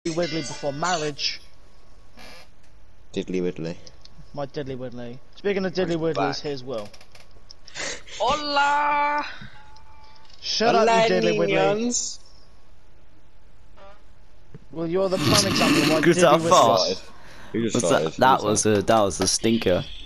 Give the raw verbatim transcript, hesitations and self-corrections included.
Widdly before marriage. Diddly Widdly. My Diddly Widdly. Speaking of Diddly Widdlies, here's Will. Hola! Shut Hola, up, you Diddly Widdly. niños. Well, you're the prime example of why Was that Diddly fast? Widdlies. Who just Was started? that, that was a that was a stinker.